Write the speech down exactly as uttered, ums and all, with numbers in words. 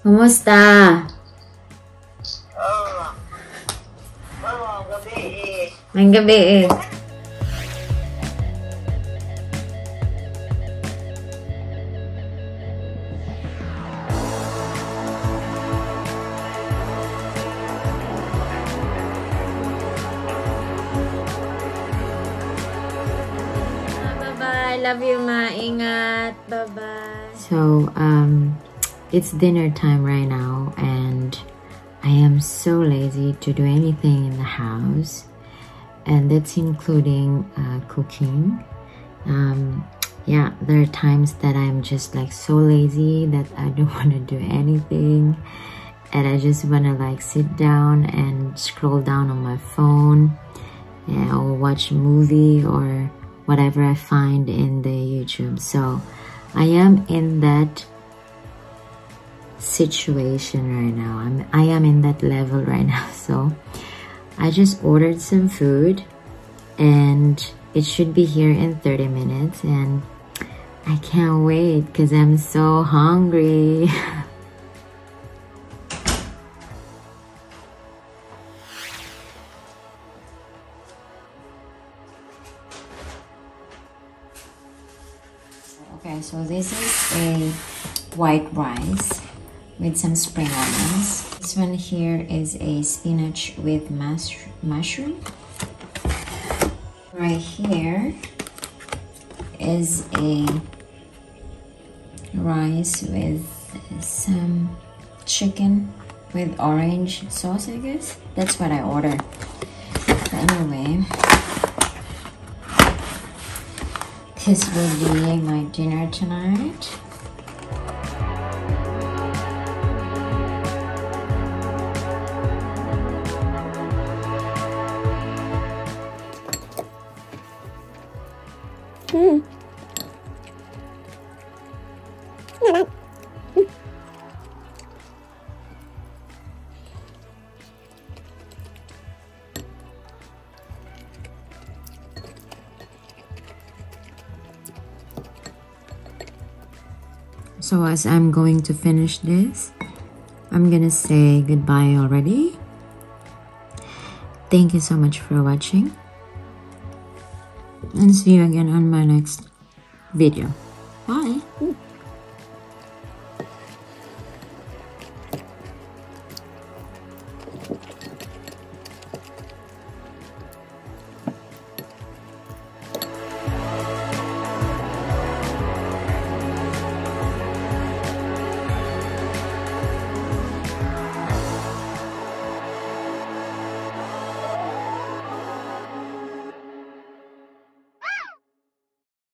Kumusta? Oh, oh, gabi eh. Ang gabi eh. Bye-bye. Love you, ma. Ingat. Bye-bye. So, um, it's dinner time right now, and I am so lazy to do anything in the house, and that's including uh, cooking. Um, yeah, there are times that I'm just like so lazy that I don't want to do anything, and I just want to like sit down and scroll down on my phone, yeah, or watch a movie or whatever I find in the YouTube. So I am in that situation right now. I'm I am in that level right now. So I just ordered some food and it should be here in thirty minutes, and I can't wait because I'm so hungry. Okay, so this is a white rice with some spring onions. This one here is a spinach with mush mushroom. Right here is a rice with some chicken with orange sauce, I guess. That's what I ordered. But anyway, this will be my dinner tonight. Mm. So as I'm going to finish this, I'm gonna say goodbye already. Thank you so much for watching, and see you again on my next video. Bye.